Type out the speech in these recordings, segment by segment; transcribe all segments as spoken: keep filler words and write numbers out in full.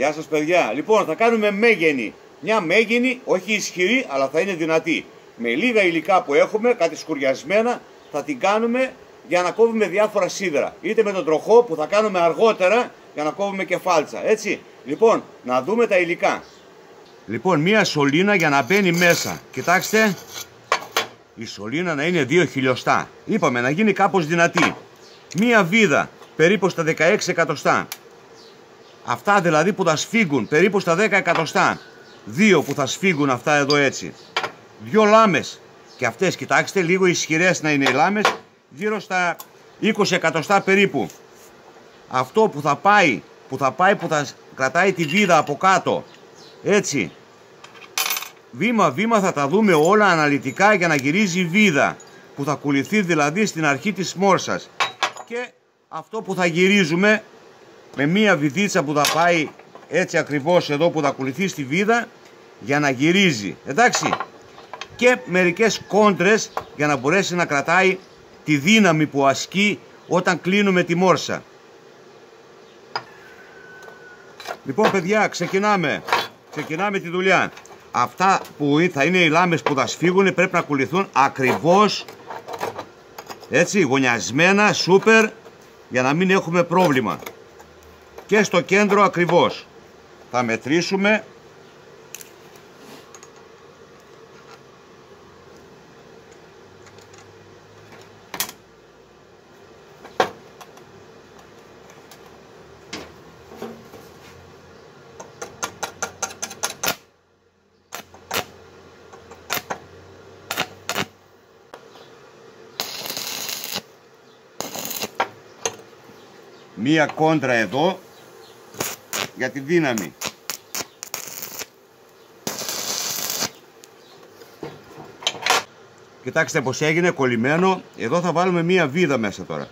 Γεια σας παιδιά. Λοιπόν, θα κάνουμε μέγενη. Μια μέγενη, όχι ισχυρή, αλλά θα είναι δυνατή. Με λίγα υλικά που έχουμε, κάτι σκουριασμένα, θα την κάνουμε για να κόβουμε διάφορα σίδερα. Είτε με τον τροχό που θα κάνουμε αργότερα για να κόβουμε και φάλτσα. Έτσι. Λοιπόν, να δούμε τα υλικά. Λοιπόν, μία σωλήνα για να μπαίνει μέσα. Κοιτάξτε, η σωλήνα να είναι δύο χιλιοστά. Είπαμε να γίνει κάπως δυνατή. Μία βίδα, περίπου στα δεκαέξι εκατοστά. Αυτά δηλαδή που θα σφίγγουν, περίπου στα δέκα εκατοστά. Δύο που θα σφίγγουν αυτά εδώ έτσι. Δυο λάμες. Και αυτές, κοιτάξτε, λίγο ισχυρές να είναι οι λάμες. Γύρω στα είκοσι εκατοστά περίπου. Αυτό που θα πάει, που θα πάει, που θα κρατάει τη βίδα από κάτω. Έτσι. Βήμα βήμα θα τα δούμε όλα αναλυτικά για να γυρίζει η βίδα. Που θα κολληθεί δηλαδή στην αρχή της μόρσας. Και αυτό που θα γυρίζουμε με μία βιδίτσα που θα πάει έτσι ακριβώς εδώ που θα κολληθεί στη βίδα για να γυρίζει. Εντάξει. Και μερικές κόντρες για να μπορέσει να κρατάει τη δύναμη που ασκεί όταν κλείνουμε τη μόρσα. Λοιπόν παιδιά, ξεκινάμε. Ξεκινάμε τη δουλειά. Αυτά που θα είναι οι λάμες που θα σφίγγουν πρέπει να κολληθούν ακριβώς έτσι, γωνιασμένα, σούπερ, για να μην έχουμε πρόβλημα. Και στο κέντρο ακριβώς. Θα μετρήσουμε. Μία κόντρα εδώ για τη δύναμη. Κοιτάξτε πως έγινε κολλημένο. Εδώ θα βάλουμε μία βίδα μέσα τώρα.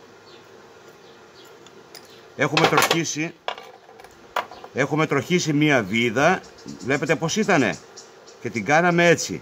Έχουμε τροχίσει. Έχουμε τροχίσει μία βίδα. Βλέπετε πως ήτανε. Και την κάναμε έτσι.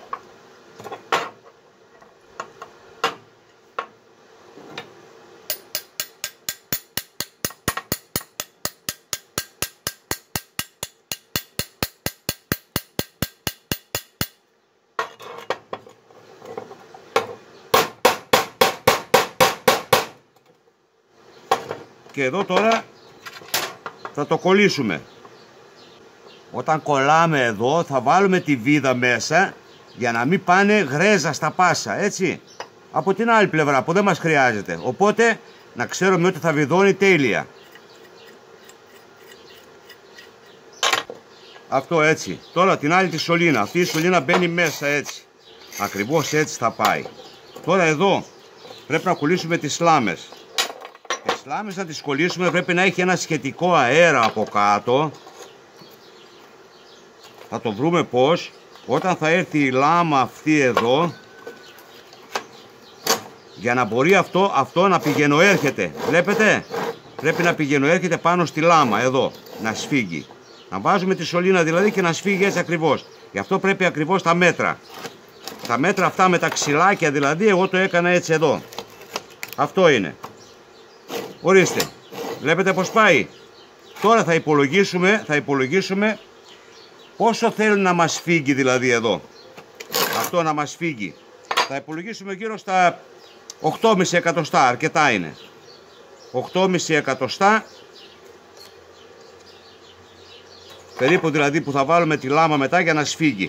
Και εδώ τώρα θα το κολλήσουμε. Όταν κολλάμε εδώ θα βάλουμε τη βίδα μέσα για να μην πάνε γρέζα στα πάσα, έτσι. Από την άλλη πλευρά που δεν μας χρειάζεται. Οπότε να ξέρουμε ότι θα βιδώνει τέλεια. Αυτό έτσι. Τώρα την άλλη τη σωλήνα. Αυτή η σωλήνα μπαίνει μέσα έτσι. Ακριβώς έτσι θα πάει. Τώρα εδώ πρέπει να κολλήσουμε τις λάμες. Τις λάμες να τις κολλήσουμε πρέπει να έχει ένα σχετικό αέρα από κάτω. Θα το βρούμε πως. Όταν θα έρθει η λάμα αυτή εδώ, για να μπορεί αυτό, αυτό να πηγαινοέρχεται. Βλέπετε, πρέπει να πηγαινοέρχεται πάνω στη λάμα εδώ, να σφίγγει. Να βάζουμε τη σωλήνα δηλαδή και να σφίγγει έτσι ακριβώς. Γι' αυτό πρέπει ακριβώς τα μέτρα. Τα μέτρα αυτά με τα ξυλάκια δηλαδή, εγώ το έκανα έτσι εδώ. Αυτό είναι. Ορίστε, βλέπετε πως πάει. Τώρα θα υπολογίσουμε, θα υπολογίσουμε πόσο θέλει να μας φύγει δηλαδή εδώ. Αυτό να μας φύγει. Θα υπολογίσουμε γύρω στα οκτώ κόμμα πέντε εκατοστά, αρκετά είναι. οκτώ κόμμα πέντε εκατοστά. Περίπου δηλαδή που θα βάλουμε τη λάμα μετά για να σφίγγει.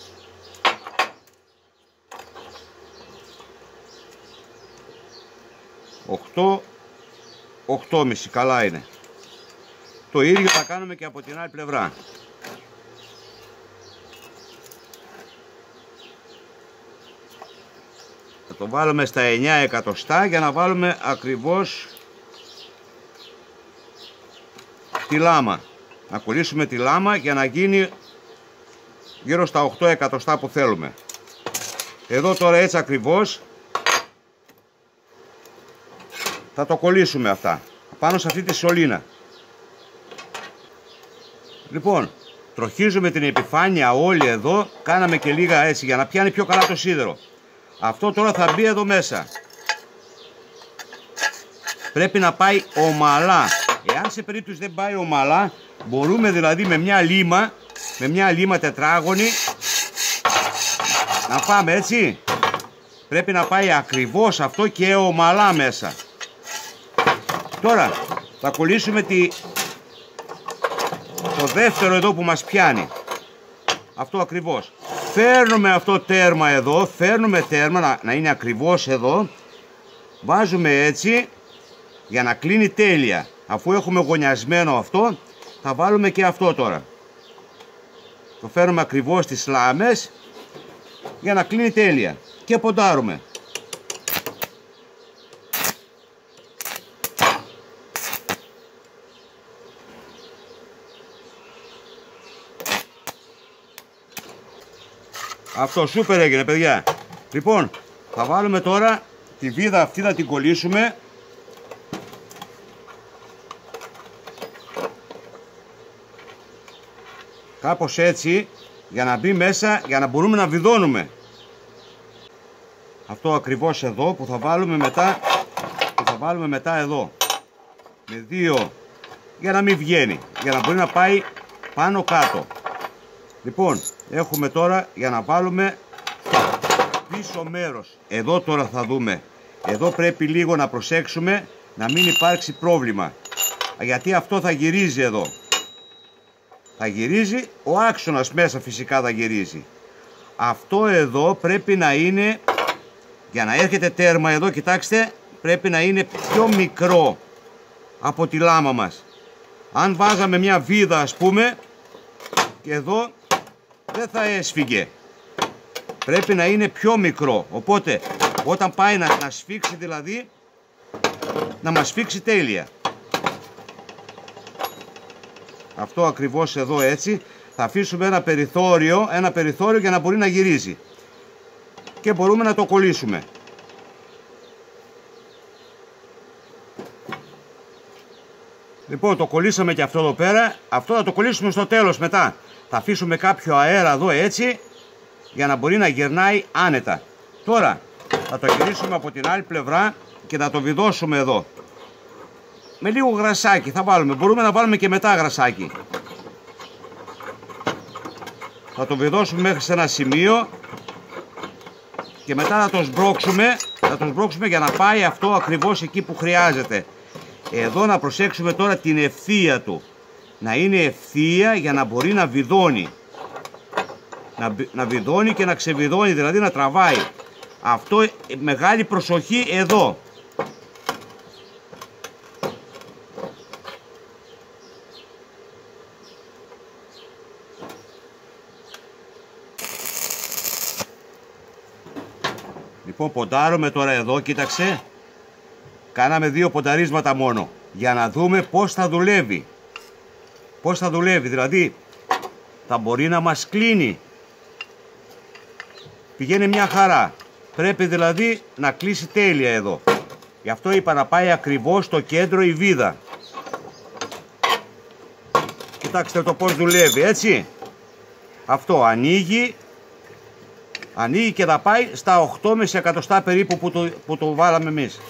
οκτώ, οκτώ κόμμα πέντε, καλά είναι. Το ίδιο θα κάνουμε και από την άλλη πλευρά. Θα το βάλουμε στα εννιά εκατοστά για να βάλουμε ακριβώς τη λάμα. Να κολλήσουμε τη λάμα για να γίνει γύρω στα οκτώ εκατοστά που θέλουμε. Εδώ τώρα έτσι ακριβώς θα το κολλήσουμε αυτά πάνω σε αυτή τη σωλήνα. Λοιπόν, τροχίζουμε την επιφάνεια όλη εδώ. Κάναμε και λίγα έτσι για να πιάνει πιο καλά το σίδερο. Αυτό τώρα θα μπει εδώ μέσα. Πρέπει να πάει ομαλά. Εάν σε περίπτωση δεν πάει ομαλά, Μπορούμε δηλαδή με μια λίμα, με μια λίμα τετράγωνη να πάμε έτσι. Πρέπει να πάει ακριβώς αυτό και ομαλά μέσα. Τώρα θα κολλήσουμε τη... το δεύτερο εδώ που μας πιάνει. Αυτό ακριβώς. Φέρνουμε αυτό τέρμα εδώ, φέρνουμε τέρμα να, να είναι ακριβώς εδώ. Βάζουμε έτσι για να κλείνει τέλεια. Αφού έχουμε γωνιασμένο αυτό, θα βάλουμε και αυτό τώρα. Το φέρνουμε ακριβώς στις λάμες για να κλείνει τέλεια. Και ποντάρουμε. Αυτό σούπερ έγινε, παιδιά. Λοιπόν, θα βάλουμε τώρα τη βίδα αυτή, να την κολλήσουμε. Κάπως έτσι, για να μπει μέσα, για να μπορούμε να βιδώνουμε. Αυτό ακριβώς εδώ που θα βάλουμε μετά, που θα βάλουμε μετά εδώ. Με δύο, για να μην βγαίνει, για να μπορεί να πάει πάνω κάτω. Λοιπόν, έχουμε τώρα για να βάλουμε πίσω μέρος. Εδώ τώρα θα δούμε. Εδώ πρέπει λίγο να προσέξουμε να μην υπάρξει πρόβλημα. Γιατί αυτό θα γυρίζει εδώ. Θα γυρίζει, ο άξονας μέσα φυσικά θα γυρίζει. Αυτό εδώ πρέπει να είναι, για να έρχεται τέρμα εδώ, κοιτάξτε, πρέπει να είναι πιο μικρό από τη λάμα μας. Αν βάζαμε μια βίδα ας πούμε, και εδώ δεν θα έσφυγε. Πρέπει να είναι πιο μικρό. Οπότε όταν πάει να, να σφίξει δηλαδή, να μας σφίξει τέλεια. Αυτό ακριβώς εδώ έτσι. Θα αφήσουμε ένα περιθώριο, ένα περιθώριο για να μπορεί να γυρίζει. Και μπορούμε να το κολλήσουμε. Λοιπόν, το κολλήσαμε και αυτό εδώ πέρα. Αυτό θα το κολλήσουμε στο τέλος μετά. Θα αφήσουμε κάποιο αέρα εδώ έτσι, για να μπορεί να γυρνάει άνετα. Τώρα θα το γυρίσουμε από την άλλη πλευρά και θα το βιδώσουμε εδώ. Με λίγο γρασάκι θα βάλουμε. Μπορούμε να βάλουμε και μετά γρασάκι. Θα το βιδώσουμε μέχρι σε ένα σημείο και μετά θα το σμπρώξουμε, θα το σμπρώξουμε για να πάει αυτό ακριβώς εκεί που χρειάζεται. Εδώ να προσέξουμε τώρα την ευθεία του. Να είναι ευθεία για να μπορεί να βιδώνει. Να, να βιδώνει και να ξεβιδώνει, δηλαδή να τραβάει. Αυτό μεγάλη προσοχή εδώ. Λοιπόν, ποντάρουμε τώρα εδώ, κοίταξε. Κάναμε δύο πονταρίσματα μόνο, για να δούμε πώς θα δουλεύει. Πώς θα δουλεύει, δηλαδή θα μπορεί να μας κλείνει. Πηγαίνει μια χαρά. Πρέπει δηλαδή να κλείσει τέλεια εδώ. Γι' αυτό είπα να πάει ακριβώς στο κέντρο η βίδα. Κοιτάξτε το πώς δουλεύει, έτσι. Αυτό ανοίγει. Ανοίγει και θα πάει στα οκτώ κόμμα πέντε εκατοστά περίπου που το, που το βάλαμε εμείς.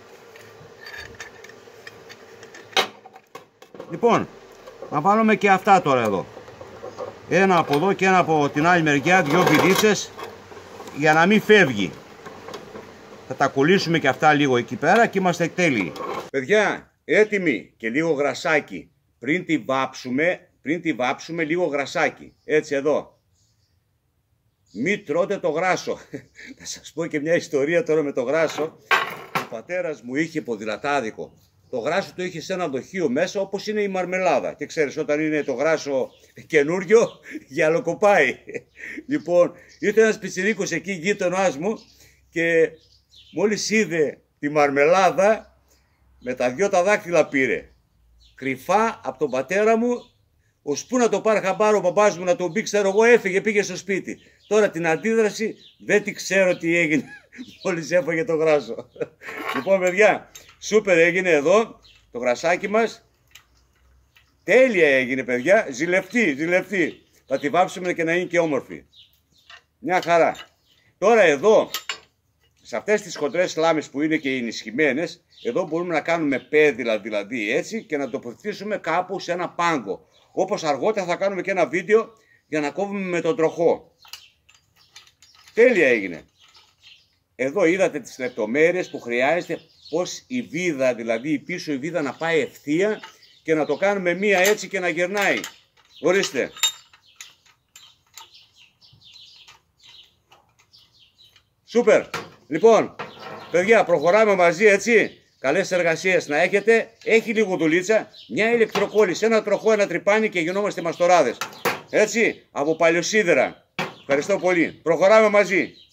Λοιπόν, να βάλουμε και αυτά τώρα εδώ. Ένα από εδώ και ένα από την άλλη μεριά, δυο βιδίτσες, για να μην φεύγει. Θα τα κολλήσουμε και αυτά λίγο εκεί πέρα και είμαστε τέλειοι. Παιδιά, έτοιμοι και λίγο γρασάκι. Πριν τη βάψουμε, πριν τη βάψουμε λίγο γρασάκι. Έτσι εδώ. Μην τρώτε το γράσο. Θα σας πω και μια ιστορία τώρα με το γράσο. Ο πατέρας μου είχε ποδηλατάδικο. Το γράσο το είχε σε ένα δοχείο μέσα, όπως είναι η μαρμελάδα. Και ξέρεις, όταν είναι το γράσο καινούριο, γυαλοκοπάει. Λοιπόν, ήρθε ένας πιτσιρίκος εκεί, γείτονάς μου, και μόλις είδε τη μαρμελάδα, με τα δυο τα δάχτυλα πήρε. Κρυφά από τον πατέρα μου, ώσπου να το πάρει χαμπάρο ο παπάς μου να τον πει, ξέρω εγώ, έφυγε, πήγε στο σπίτι. Τώρα την αντίδραση δεν τη ξέρω τι έγινε μόλις έφαγε το γράσο. Λοιπόν, παιδιά, σούπερ έγινε εδώ το γρασάκι μας. Τέλεια έγινε, παιδιά. Ζηλευτή, ζηλευτή. Θα τη βάψουμε και να είναι και όμορφη. Μια χαρά. Τώρα εδώ, σε αυτές τις χοντρές λάμες που είναι και ενισχυμένες, εδώ μπορούμε να κάνουμε πέδιλα δηλαδή έτσι και να τοποθετήσουμε κάπου σε ένα πάγκο. Όπως αργότερα θα κάνουμε και ένα βίντεο για να κόβουμε με τον τροχό. Τέλεια έγινε. Εδώ είδατε τις λεπτομέρειες που χρειάζεται, πως η βίδα, δηλαδή η πίσω η βίδα να πάει ευθεία και να το κάνουμε μία έτσι και να γυρνάει. Ορίστε. Σούπερ. Λοιπόν, παιδιά, προχωράμε μαζί, έτσι. Καλές εργασίες να έχετε. Έχει λίγο δουλίτσα. Μια ηλεκτροκόλληση, ένα τροχό, ένα τρυπάνι και γινόμαστε μαστοράδες. Έτσι, από παλιοσίδερα. Ευχαριστώ πολύ. Προχωράμε μαζί.